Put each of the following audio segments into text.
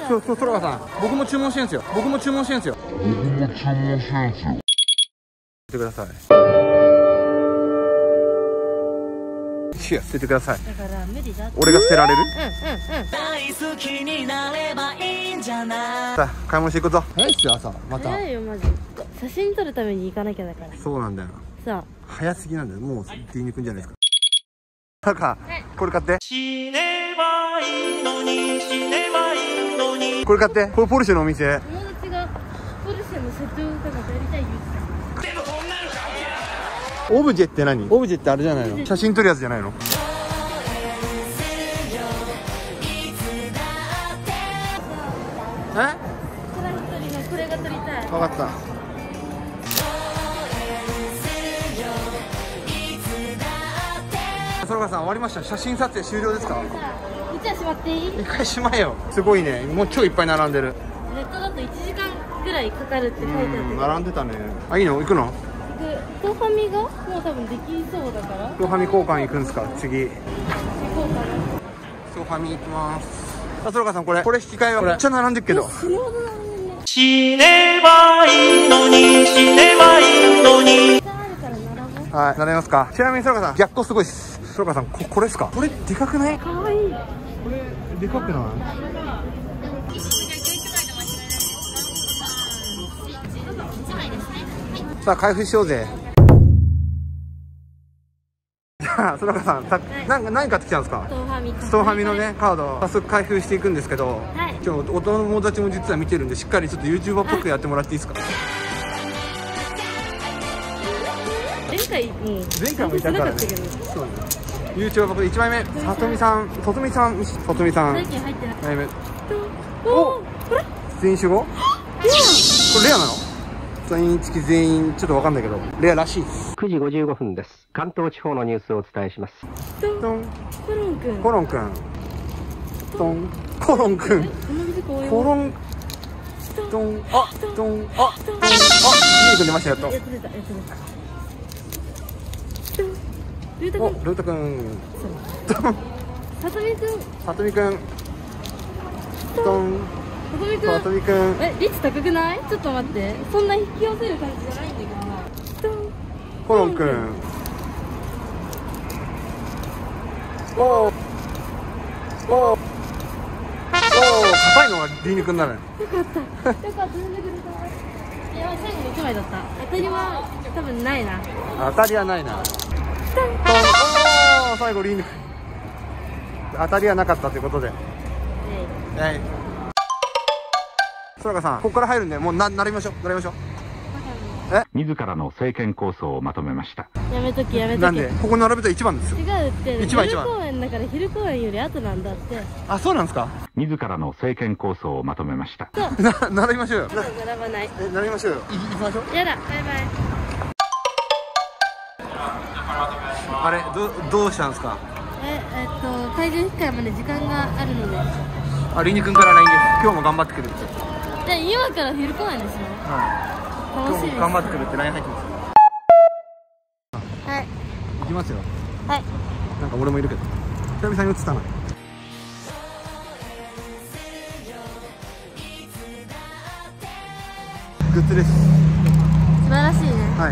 そう、空川さん、僕も注文してんすよ。僕も注文してんすよ。見てください。捨ててください。 だから無理だって。 俺が捨てられる？ 大好きになればいいんじゃない。 さあ、買い物していくぞ。早いっすよ、朝。また。 早いよマジ。写真撮るために行かなきゃだから。 そうなんだよ。 さ早すぎなんだよ。もう言いにくいんじゃないですか。なんか、これ買って。 死ねばいいのに、死ねばいいのに。 これ買って。これポルシェのお店。 あ、友達がポルシェの社長とかやりたい言ってオブジェって何？オブジェってあれじゃないの？写真撮るやつじゃないの？え？ た。これ一人のこれが撮りたい。 分かった。空川さん終わりました。写真撮影終了ですか？ じゃあうちはしまっていい？ 一回しまえよ。すごいね。もう超いっぱい並んでる。 ネットだと1時間ぐらいかかるって書いてあって。 並んでたね。あ、いいの？行くの？ トーファミがもう多分できそうだからソファミ交換行くんですか？次。 行こうかな。 ソファミ行きます。あ、空川さんこれ引き換えはめっちゃ並んでるけど。 死ぬほど並んでるね。 死ねばいいのに、死ねばいいのに。 あるから並ぼう。 はい、並びますか。ちなみに空川さん逆光すごいです。空川さんこれですか？これでかくない？ かわいい。 これでかくない？さあ開封しようぜ。じゃあ空川さん何買ってきたんですか？ ストーファミ。 ストーファミのねカード早速開封していくんですけど、 はい。 今日お友達も実は見てるんでしっかりちょっと YouTuber っぽくやってもらっていいですか？ 前回もいたからね。そうね。YouTuber っぽく1枚目さとみさん。 最近入ってない。 2枚目お、これ全員集合？これレアなの？サイン付き全員ちょっとわかんないけどレアらしいです。 9時55分です。関東地方のニュースをお伝えします。 トンコロンくん。 コロンくんトンコロンくんコロントンあトンあトンあミルク出ました。やっとやっと出た。ルータおくん。 ルートくんトンさとみくん。 さとみくんトンさとみくさとん。 みくん率高くない？ちょっと待って。そんな引き寄せる感じじゃないんだけどな。 コロンくんおー硬いのがリーニくんなのよ。 よかった。全然くれた。いや、最後の1枚だった。当たりは多分ないな。 当たりはないな。おー最後リーニくん当たりはなかったということで、はい。空川さんここから入るんでもう並びましょう。 自らの政権構想をまとめました。 やめとき。 なんでここ並べたら1番ですよ。 違うって。 一番昼公演だから昼公演より後なんだって。 あ、そうなんですか？ 自らの政権構想をまとめました。 並びましょうよ。 並ばない。 並びましょうよ。行きましょう。 やだ。バイバイ。 あれどうしたんですか？ 会場引き換えまで時間があるので。 あ、リーニくんから LINE です。今日も頑張ってくるって。 じゃあ今から昼公演ですよ。楽しみです。 頑張ってくるって LINE 入ってます。 はい。 行きますよ。 はい。 なんか俺もいるけど久々に映ったな。グッズです。 素晴らしいね。 はい。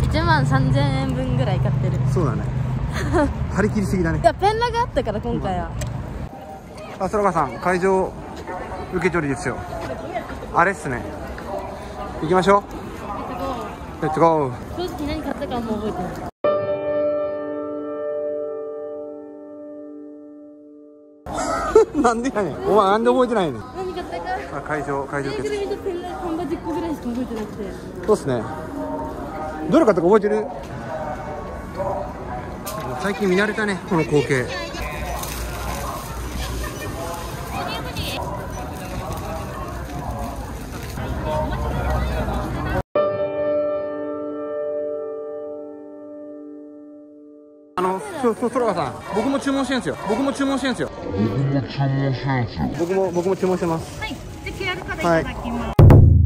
13,000円分ぐらい買ってる。 そうだね。張り切りすぎだね。 いや、ペンラがあったから今回は。 あ、空川さん会場受け取りですよ。あれっすね。行きましょう。レッツゴー。 正直何買ったかも覚えてない。 なんでやねん。お前なんで覚えてないねん。 何買ったか。 あ、会場受ぬいぐるみとペンラ缶バ10個ぐらいしか覚えてなくて。 そうっすね。どれ買ったか覚えてる？最近見慣れたねこの光景。空川さん僕も注文してるんですよ。僕も注文してます。 はい。で、QR コードいただきます。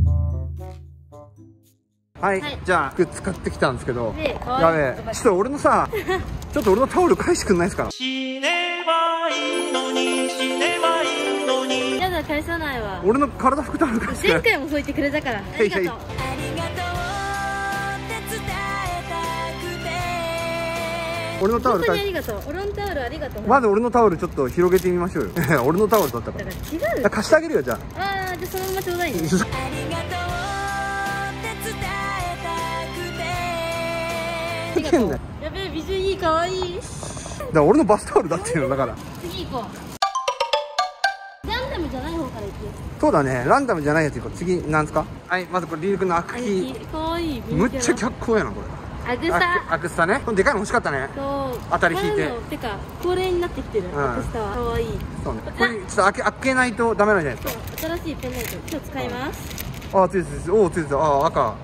はい、じゃあグッズ買ってきたんですけど、 やべえ、ちょっと俺のさちょっと俺のタオル返してくんないですか？ 死ねばいいのに、死ねばいいののにやだ、返さないわ。 俺の体拭くタオル貸して。 前回もそう言ってくれたから。ありがとう。 俺のタオル本当にありがとう。俺のタオルありがとう。 まず俺のタオルちょっと広げてみましょうよ。俺のタオルだったかだら。 から違う。 貸してあげるよ、じゃああ、じゃあそのままちょうだいね。ありがとう。やべえ、美女いい、かわいい。 だから俺のバスタオルだっていうのだから。 次行こう。ランダムじゃない方から行く。 そうだね、ランダムじゃないやつ行こう。次なんすか。はい、まずこれリール君のアクキー。 かわいい。 むっちゃ脚光やなこれ。 アグサ。 アクスタね。でかいの欲しかったね。 そう。 当たり引いて。 てか恒例になってきてる。アグスタはかわいい。 そうね。これちょっと開けないとダメなんじゃないですか。 新しいペンライト今日使います。 あ、ついてる。おお、ついてる。あ、赤。はい。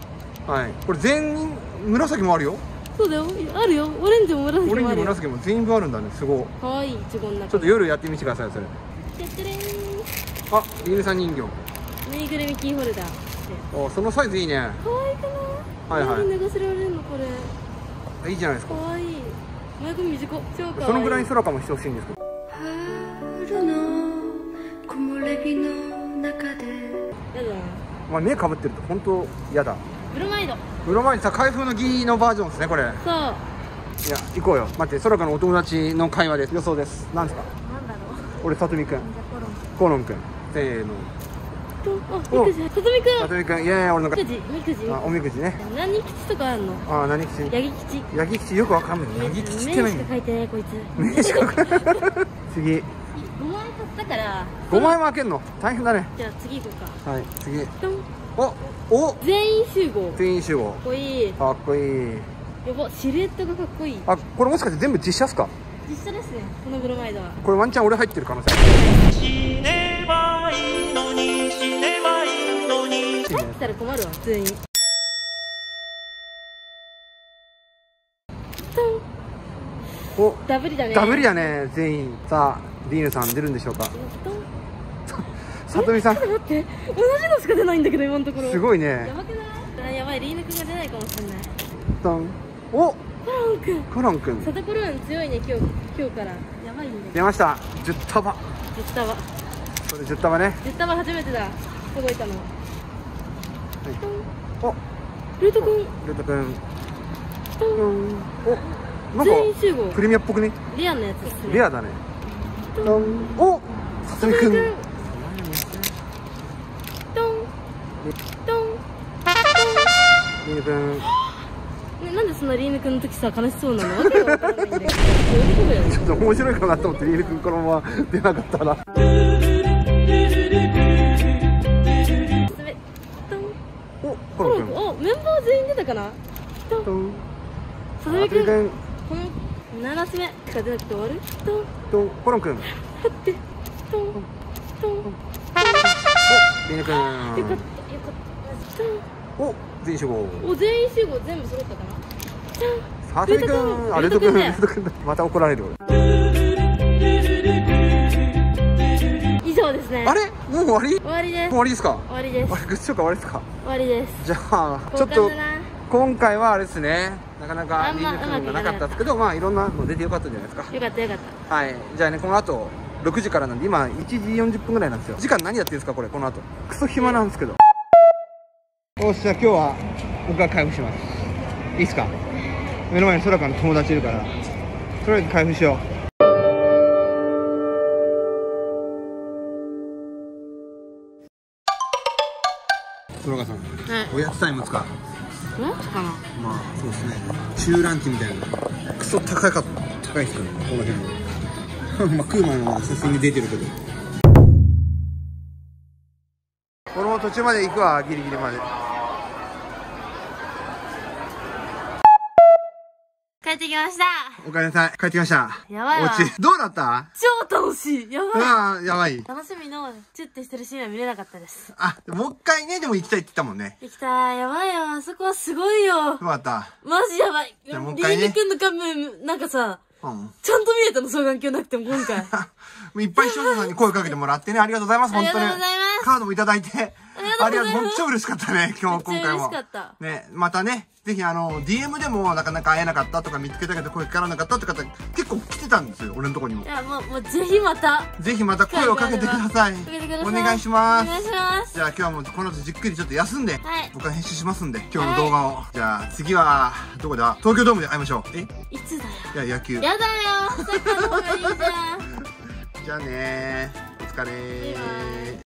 これ全員紫もあるよ。 そうだよ。あるよ。オレンジも紫もあるよ。 オレンジも紫も全部あるんだね。すごい。 かわいいイチゴの中。 ちょっと夜やってみてくださいそれ。 やってれー。 あ、犬さん人形。 ぬいぐるみキーホルダー。 あ、そのサイズいいね。 かわいいかな。 はいはい。 何脱がせられるのこれ。 いいじゃないですか。 かわいい。前髪短い。超かわいい。 そのぐらいに空かもしてほしいんですけど。 春の木漏れ日の中で。やだな。 まあ目かぶってると本当嫌だ。 ブロマイド。 ブロマイドさ、開封の儀のバージョンですねこれ。 そう。 いや、行こうよ。待って、空からのお友達の会話です。予想です。なんですか。 なんだろう。 俺、さとみくん。 じゃコロンくん。せーの。 あ、みくじ。さとみくん。 さとみくん、イエーイ、俺のみくじ。みくじ。 あ、おみくじね。 何吉とかあんの。 あ、何吉。 ヤギ吉。 ヤギ吉よくわかんない。ヤギ吉って目し何。 か書いてないこいつ。 目しか書いてない。次。 5万円買ったから。 5万円も開けんの。大変だね。 じゃあ次行こうか。 はい、次。 ドン。 お、 全員集合。 全員集合。 かっこいい。 かっこいい。 やば、シルエットがかっこいい。 あ、これもしかして全部実写っすか。 実写ですね。このブロマイドは。 これワンチャン俺入ってる可能性。 死ねばいいのに死ねばいいのに入ってたら困るわ、普通に。ドン。 お、 ダブリだね。 ダブリだね、全員。さあ、ディーヌさん出るんでしょうか。 ドン。 さとみさん。 ちょっと待って、同じのしか出ないんだけど今のところ。 すごいやね。 ばくない？あ、やばい、リーヌくんが出ないかもしれない。 ドン。お、 コロンくん。 コロンくん。 サタコロン強いね、今日から。やばいんだよ。 出ました。10束。 10束。 それ10束ね。 10束初めてだ。届いたの。 お、 ルートくん。 ルートくん。 ドン。 お、なん全員集合かプレミアっぽくね。 レアのやつですね。 レアだね。ドン。お、さとみくん。 ドン。ドン。 リーヌくん。 ね、なんでそんなリーヌくんの時さ悲しそうなの？わけがわからないんだけど。どういうことだよ。 ちょっと面白いかなと思ってリーヌくんこのまま出なかったら。お、コロンくん。 お、メンバー全員出たかな？ドン。 ドン。 さとみくん。 さとみくん。 この7つ目しか出なくて終わる？ドン。 ドン。コロンくん。 待って。ドン。ドン。 お、リーヌくん。 よかった。よかった。ドン。 お、全員集合。 お、全員集合全部揃ったかな？じゃん。 さとみくん。あ、ルートくん。ルートくんだ。また怒られる俺。 以上ですね。 あれ、もう終わり？ 終わりです。 もう終わりですか？ 終わりです。 あれ、グッズ紹介終わりですか？ 終わりです。 じゃあちょっと交換だな。 今回はあれですね、なかなかあんまリーヌくんがなかったですけど、まあいろんなの出てよかったんじゃないですか。 よかったよかった。 はい、じゃあね、この後6時からなんで今1時40分ぐらいなんですよ。時間何やってるんですかこれ、この後クソ暇なんですけど。よし、じゃあ今日は僕が開封します。いいっすか？目の前に空からの友達いるからとりあえず開封しよう。空川さん、 はい。 おやつタイムですか？ なんかな。 まあそうですね、中ランチみたいなクソ高いですからね、この辺まあ食う前はさすがに出てるけど、俺も途中まで行くわ、ギリギリまで。 帰ってきました。 おかえりなさい、帰ってきました。 やばいわお家どうだった？ 超楽しい。やばい。 ああ、やばい。 楽しみのチュッてしてるシーンは見れなかったです。 あ、もう一回ね、でも行きたいって言ったもんね。 行きたい。やばいよ。あそこはすごいよ。 どうだった？ マジやばい。リじゃあもう一回ねーヌくんの画面、なんかさ、 うんちゃんと見えたの、双眼鏡なくても今回。 いっぱい視聴者さんに声かけてもらってね、ありがとうございます、本当に。 ありがとうございます。 カードもいただいて。 ありがとうございます。 めっちゃ嬉しかったね、今日、今回も。 めっちゃ嬉しかった。 ね、またね、 ぜひDM でもなかなか会えなかったとか、見つけたけど声かからなかったって方結構来てたんですよ、俺のとこにも。 いや、もうぜひまた。 ぜひまた声をかけてください。お願いします。 お願いします。 じゃあ今日はもうこの後じっくりちょっと休んで、 はい僕は編集しますんで、今日の動画を。じゃあ次は、どこだ？東京ドームで会いましょう。 いつだよ。 いや、野球。 やだよ。サッカーの方がいいじゃん。 じゃあねー。お疲れー。 バイバイ。